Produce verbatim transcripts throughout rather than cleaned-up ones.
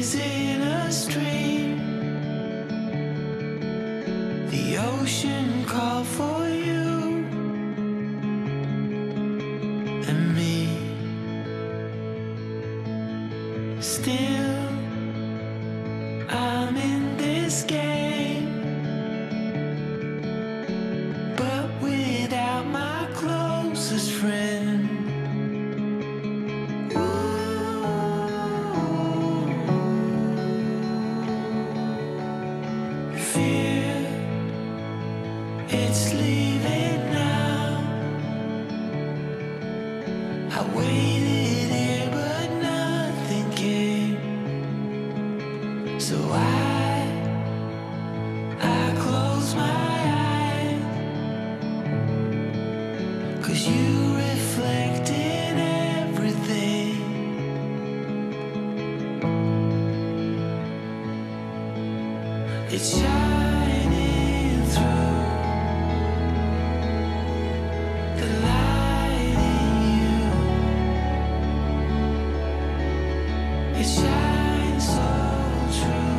is in a stream. The ocean called for you and me. Still, I'm in this game, but without my closest friend. Fear, it's leaving now. I waited here, but nothing came. So I, I close my eyes, 'cause you reflect in everything. It's shining through the light in you. It shines so true.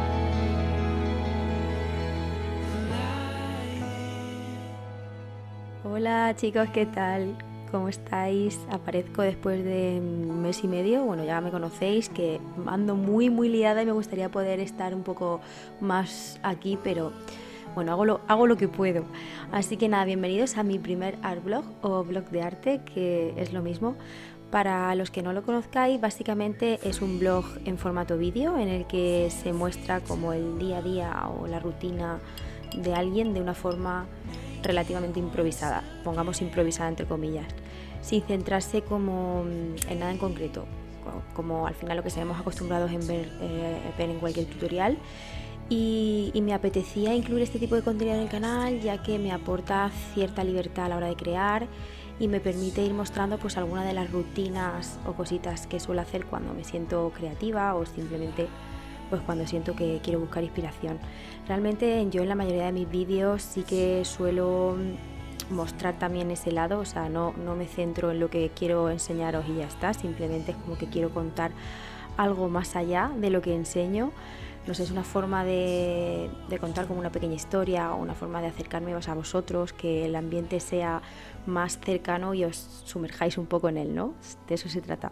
The light in... Hola chicos, ¿qué tal? ¿Cómo estáis? Aparezco después de un mes y medio, bueno, ya me conocéis, que ando muy muy liada y me gustaría poder estar un poco más aquí, pero bueno, hago lo, hago lo que puedo. Así que nada, bienvenidos a mi primer art blog o blog de arte, que es lo mismo. Para los que no lo conozcáis, básicamente es un blog en formato vídeo en el que se muestra como el día a día o la rutina de alguien de una forma relativamente improvisada, pongamos improvisada entre comillas, sin centrarse como en nada en concreto, como al final lo que estamos acostumbrados en ver, eh, ver en cualquier tutorial. Y, y me apetecía incluir este tipo de contenido en el canal, ya que me aporta cierta libertad a la hora de crear y me permite ir mostrando pues algunas de las rutinas o cositas que suelo hacer cuando me siento creativa o simplemente pues cuando siento que quiero buscar inspiración. Realmente yo en la mayoría de mis vídeos sí que suelo mostrar también ese lado, o sea, no, no me centro en lo que quiero enseñaros y ya está, simplemente es como que quiero contar algo más allá de lo que enseño. No sé, es una forma de, de contar como una pequeña historia o una forma de acercarme a vosotros, que el ambiente sea más cercano y os sumerjáis un poco en él, ¿no? De eso se trata.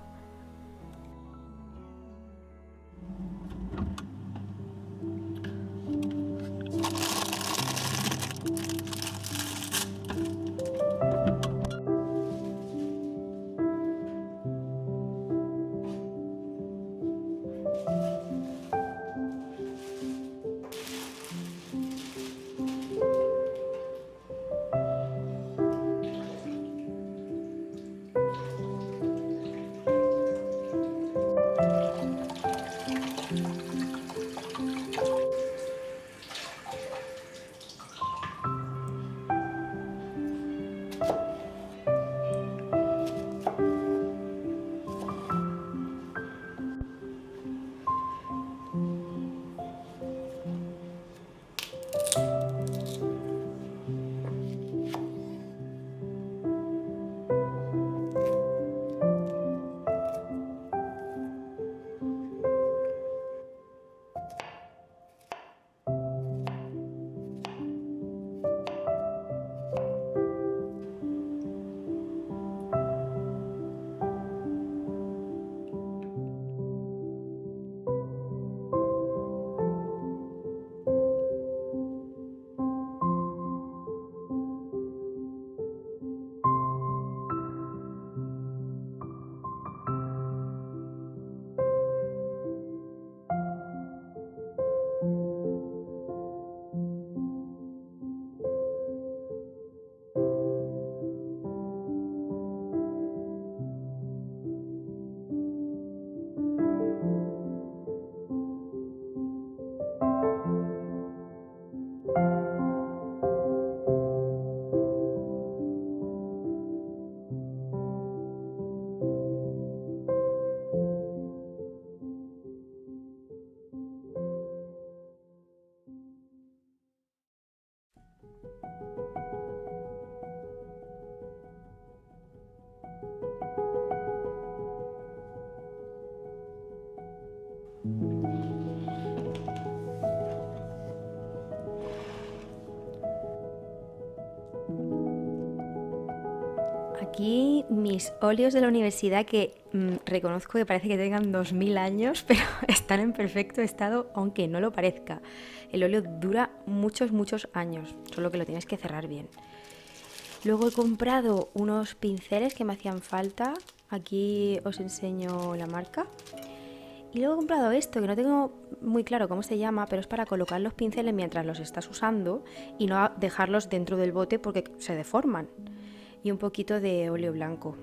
aquí mis óleos de la universidad que mm, reconozco que parece que tengan dos mil años, pero están en perfecto estado, aunque no lo parezca. El óleo dura muchos, muchos años, solo que lo tienes que cerrar bien. Luego he comprado unos pinceles que me hacían falta. Aquí os enseño la marca. Y luego he comprado esto, que no tengo muy claro cómo se llama, pero es para colocar los pinceles mientras los estás usando y no dejarlos dentro del bote porque se deforman. Y un poquito de óleo blanco.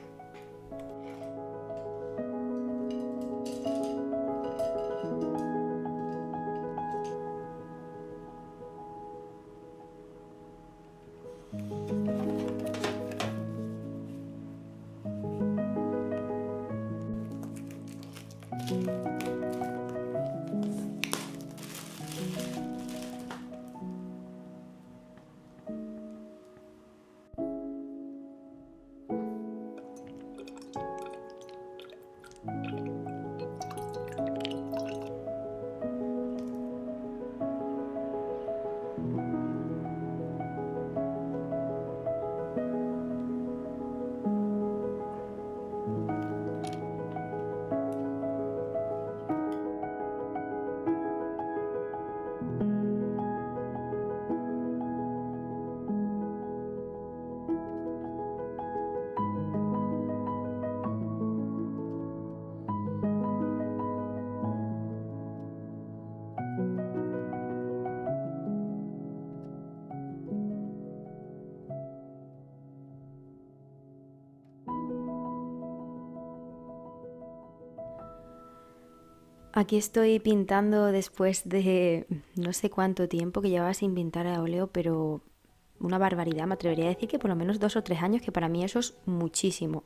Aquí estoy pintando después de no sé cuánto tiempo que llevaba sin pintar a óleo, pero una barbaridad, me atrevería a decir que por lo menos dos o tres años, que para mí eso es muchísimo.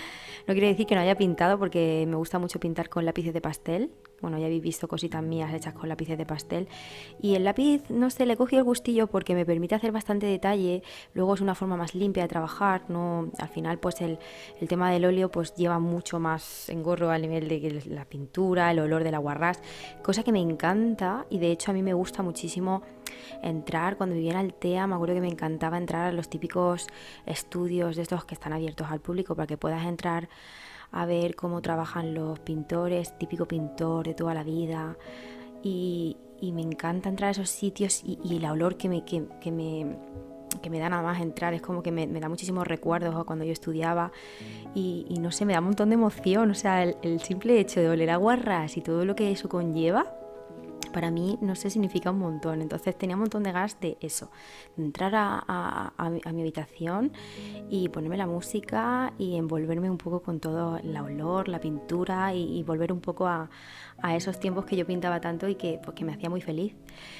No quiere decir que no haya pintado porque me gusta mucho pintar con lápices de pastel. Bueno, ya habéis visto cositas mías hechas con lápices de pastel. Y el lápiz, no sé, le he cogido el gustillo porque me permite hacer bastante detalle. Luego es una forma más limpia de trabajar. No, al final, pues el, el tema del óleo pues lleva mucho más engorro al nivel de la pintura, el olor del aguarrás. Cosa que me encanta y de hecho a mí me gusta muchísimo entrar. Cuando vivía en Altea me acuerdo que me encantaba entrar a los típicos estudios de estos que están abiertos al público para que puedas entrar a ver cómo trabajan los pintores, típico pintor de toda la vida. Y, y me encanta entrar a esos sitios y, y el olor que me, que, que me, que me da nada más entrar es como que me, me da muchísimos recuerdos a cuando yo estudiaba y, y no sé, me da un montón de emoción. O sea, el, el simple hecho de oler a guarras y todo lo que eso conlleva, para mí, no sé, significa un montón. Entonces tenía un montón de ganas de eso, de entrar a, a, a, mi, a mi habitación y ponerme la música y envolverme un poco con todo el olor, la pintura y, y volver un poco a, a esos tiempos que yo pintaba tanto y que, pues, que me hacía muy feliz.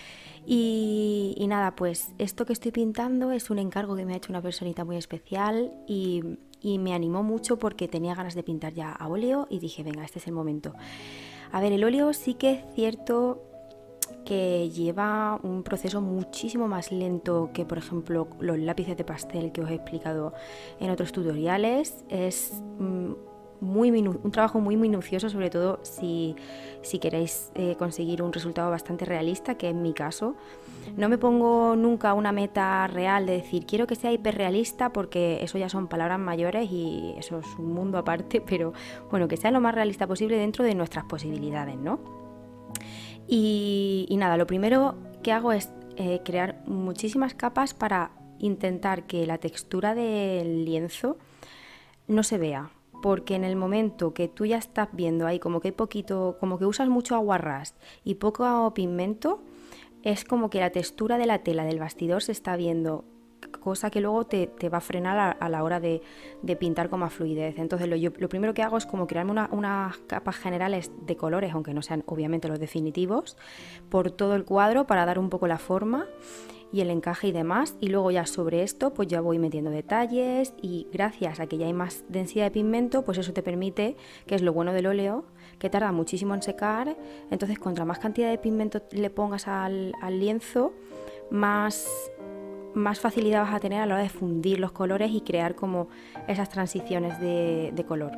Y, y nada, pues esto que estoy pintando es un encargo que me ha hecho una personita muy especial y, y me animó mucho porque tenía ganas de pintar ya a óleo y dije, venga, este es el momento. A ver, el óleo sí que es cierto que lleva un proceso muchísimo más lento que, por ejemplo, los lápices de pastel que os he explicado en otros tutoriales. Es mm, muy minu- un trabajo muy minucioso, sobre todo si, si queréis eh, conseguir un resultado bastante realista, que es mi caso. No me pongo nunca una meta real de decir quiero que sea hiperrealista porque eso ya son palabras mayores y eso es un mundo aparte, pero bueno, que sea lo más realista posible dentro de nuestras posibilidades, ¿no? Y, y nada, lo primero que hago es eh, crear muchísimas capas para intentar que la textura del lienzo no se vea. Porque en el momento que tú ya estás viendo ahí como que hay poquito, como que usas mucho aguarrás y poco pigmento, es como que la textura de la tela del bastidor se está viendo, cosa que luego te, te va a frenar a, a la hora de, de pintar con más fluidez. Entonces lo, yo, lo primero que hago es como crearme una, unas capas generales de colores, aunque no sean obviamente los definitivos, por todo el cuadro para dar un poco la forma y el encaje y demás, y luego ya sobre esto pues ya voy metiendo detalles y gracias a que ya hay más densidad de pigmento pues eso te permite, que es lo bueno del óleo, que tarda muchísimo en secar. Entonces contra más cantidad de pigmento le pongas al, al lienzo, más más facilidad vas a tener a la hora de fundir los colores y crear como esas transiciones de, de color.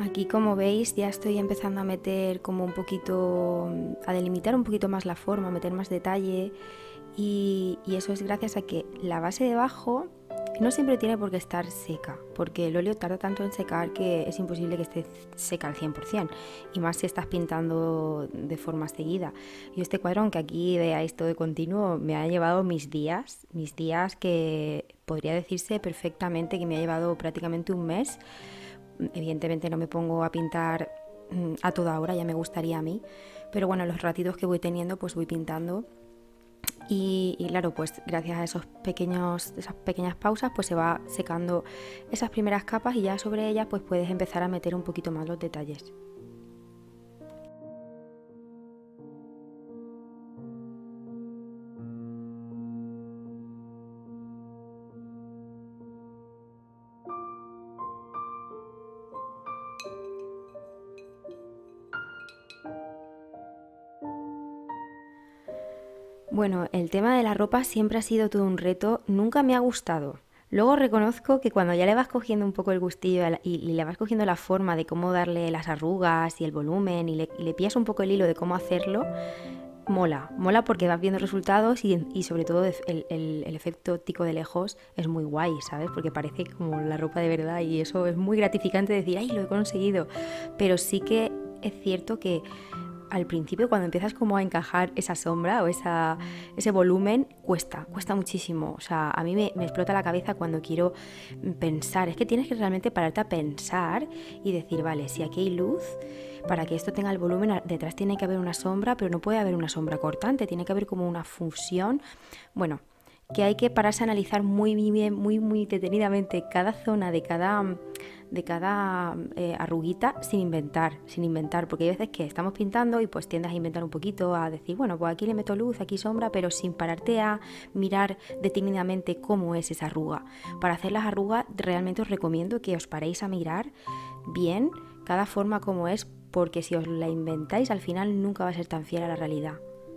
Aquí, como veis, ya estoy empezando a meter como un poquito, a delimitar un poquito más la forma, a meter más detalle, y, y eso es gracias a que la base de abajo no siempre tiene por qué estar seca, porque el óleo tarda tanto en secar que es imposible que esté seca al cien por ciento, y más si estás pintando de forma seguida. Y este cuadro, aunque aquí veáis todo de continuo, me ha llevado mis días, mis días que podría decirse perfectamente que me ha llevado prácticamente un mes. Evidentemente no me pongo a pintar a toda hora, ya me gustaría a mí, pero bueno, los ratitos que voy teniendo pues voy pintando. Y, y claro, pues gracias a esos pequeños, esas pequeñas pausas pues se va secando esas primeras capas, y ya sobre ellas pues puedes empezar a meter un poquito más los detalles. Bueno, el tema de la ropa siempre ha sido todo un reto, nunca me ha gustado. Luego reconozco que cuando ya le vas cogiendo un poco el gustillo y, y le vas cogiendo la forma de cómo darle las arrugas y el volumen, y le, y le pillas un poco el hilo de cómo hacerlo, mola. Mola porque vas viendo resultados, y, y sobre todo el, el, el efecto óptico de lejos es muy guay, ¿sabes? Porque parece como la ropa de verdad, y eso es muy gratificante decir, ¡ay, lo he conseguido! Pero sí que es cierto que al principio, cuando empiezas como a encajar esa sombra o esa, ese volumen, cuesta, cuesta muchísimo. O sea, a mí me, me explota la cabeza cuando quiero pensar. Es que tienes que realmente pararte a pensar y decir, vale, si aquí hay luz, para que esto tenga el volumen, detrás tiene que haber una sombra, pero no puede haber una sombra cortante, tiene que haber como una fusión. Bueno, que hay que pararse a analizar muy bien, muy, muy detenidamente cada zona de cada... de cada eh, arruguita sin inventar, sin inventar, porque hay veces que estamos pintando y pues tiendes a inventar un poquito, a decir, bueno, pues aquí le meto luz, aquí sombra, pero sin pararte a mirar detenidamente cómo es esa arruga. Para hacer las arrugas realmente os recomiendo que os paréis a mirar bien cada forma como es, porque si os la inventáis al final nunca va a ser tan fiel a la realidad.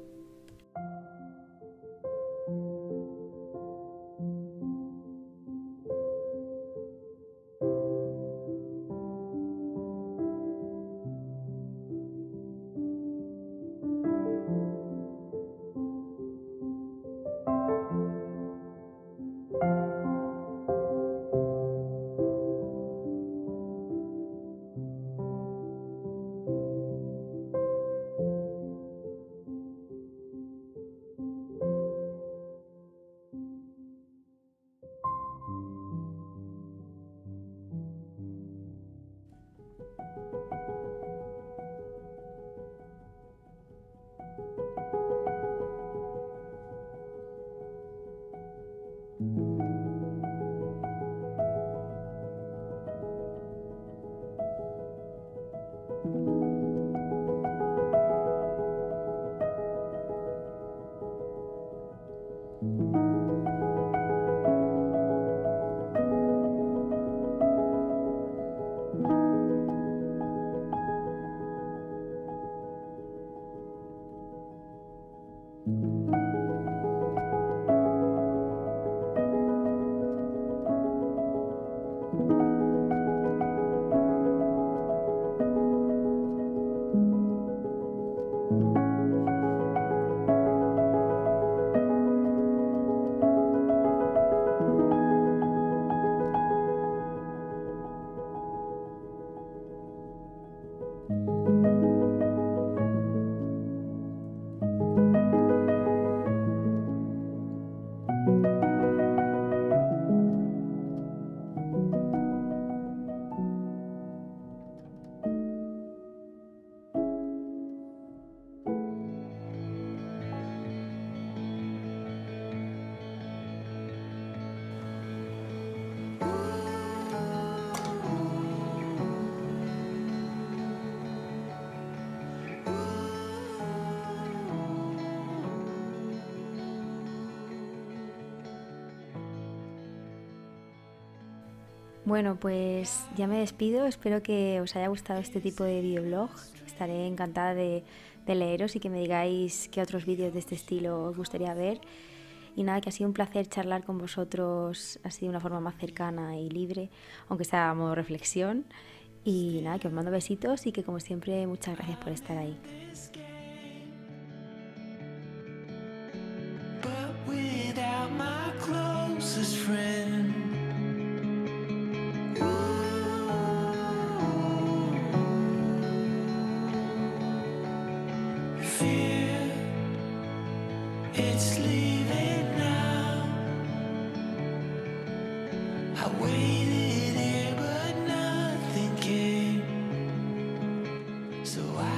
Bueno, pues ya me despido, espero que os haya gustado este tipo de videoblog. Estaré encantada de, de leeros y que me digáis qué otros vídeos de este estilo os gustaría ver. Y nada, que ha sido un placer charlar con vosotros así de una forma más cercana y libre, aunque sea a modo reflexión. Y nada, que os mando besitos y que como siempre muchas gracias por estar ahí. But without my closest friend, fear it's leaving now. I waited here, but nothing came. So I